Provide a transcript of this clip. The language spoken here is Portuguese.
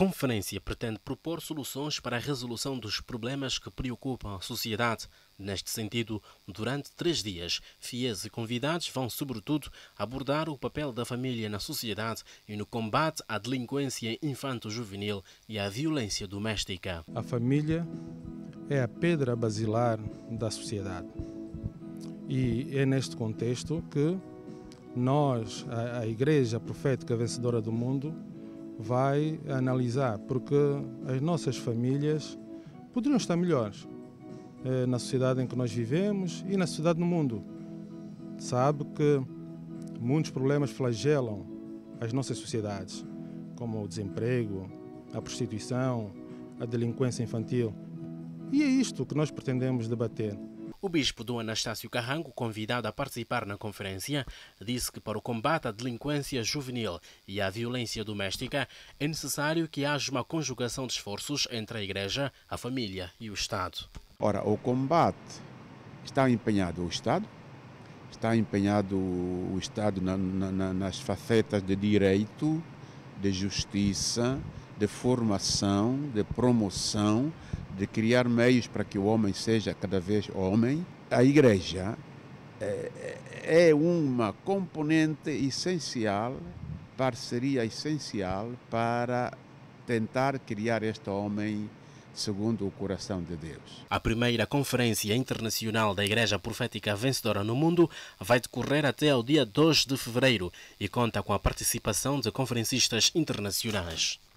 conferência pretende propor soluções para a resolução dos problemas que preocupam a sociedade. Neste sentido, durante 3 dias, fiéis e convidados vão, sobretudo, abordar o papel da família na sociedade e no combate à delinquência infanto-juvenil e à violência doméstica. A família é a pedra basilar da sociedade. E é neste contexto que nós, a Igreja Profética Vencedora do Mundo, vai analisar porque as nossas famílias poderiam estar melhores na sociedade em que nós vivemos e na sociedade no mundo. Sabe que muitos problemas flagelam as nossas sociedades, como o desemprego, a prostituição, a delinquência infantil. E é isto que nós pretendemos debater. O bispo Dom Anastácio Carrango, convidado a participar na conferência, disse que para o combate à delinquência juvenil e à violência doméstica é necessário que haja uma conjugação de esforços entre a Igreja, a família e o Estado. Ora, o combate está empenhado o Estado, está empenhado o Estado nas facetas de direito, de justiça, de formação, de promoção, de criar meios para que o homem seja cada vez homem. A Igreja é uma componente essencial, parceria essencial para tentar criar este homem segundo o coração de Deus. A primeira Conferência Internacional da Igreja Profética Vencedora no Mundo vai decorrer até ao dia 2 de fevereiro e conta com a participação de conferencistas internacionais.